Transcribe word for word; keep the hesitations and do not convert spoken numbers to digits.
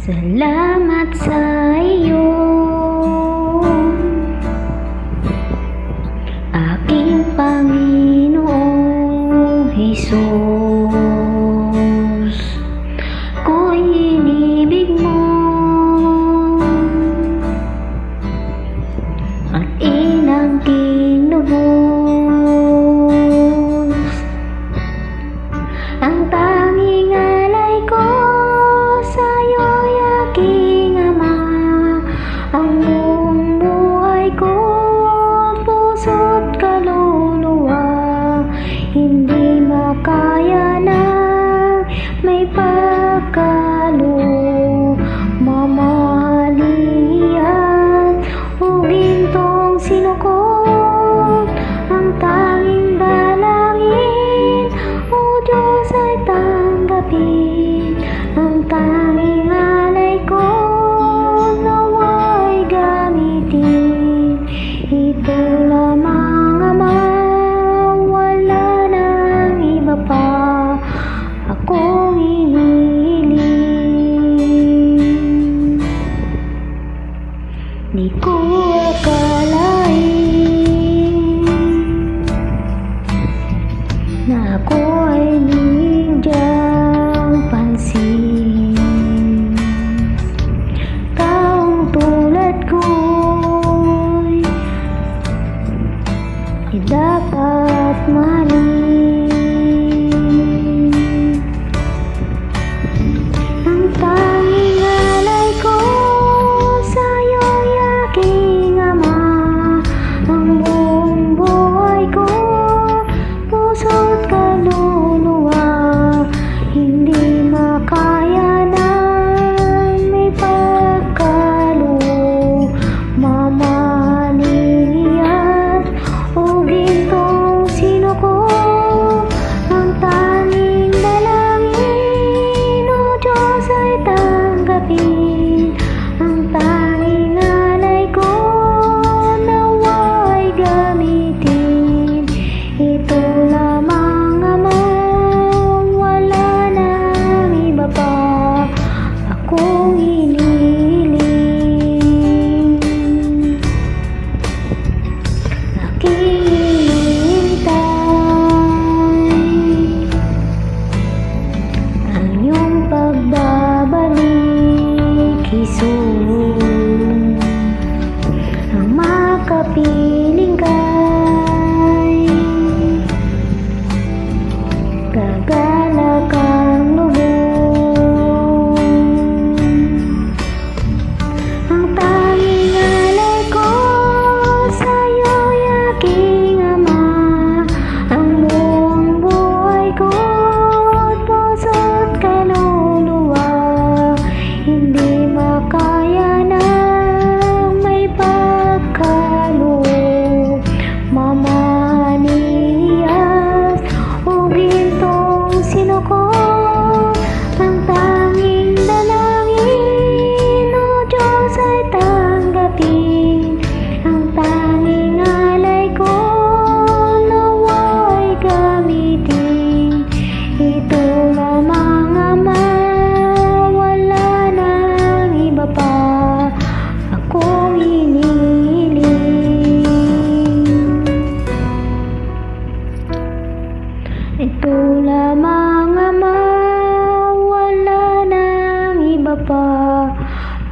Salamat sa iyo, aking Panginoong Hesus. Ko'y inibig mo at inangking lubos. Ang tanging alay ko sa'yo'y aking Ama. Ang buong buhay ko, puso't kaluluwa, hindi makaya na may pagkalo. Mamahalin o gintong sinukot, ang tanging dalangin, o Diyos ay tanggapin. Ang tanging alay ko, nawa'y gamitin. Ito lamang, Ama, wala nang iba pa akong hinihiling. Di ko akalain na ako ay nidyang pansin. Taong tulad ko'y di dapat mahalin. Ang tanging alay ko sa'yo'y aking Ama. Ang buong buhay ko, puso't kaluluwa, hindi makaya na may pagkalo. Mamahalin o gintong sinukot, ang tanging dalangin, o Diyos ay tanggapin. Ang tanging alay ko, nawa'y gamitin. Ito lamang, Ama, wala nang iba pa akong hinihiling. Aking hinihintay ang iyong pagbabalik, Hesus. Ang makapiling ka'y gagalak ang lubos. Ang tanging alay ko sa'yo'y aking Ama. Ang buong buhay ko, puso't kaluluwa, hindi makaya na may pagkalo. Mamahalin o gintong sinukot, ang tanging dalangin, o Diyos ay tanggapin. Ang tanging alay ko, nawa'y gamitin. Ito lamang, Ama, wala nang iba pa akong hinihiling. Ito lamang, Ama, wala nang iba pa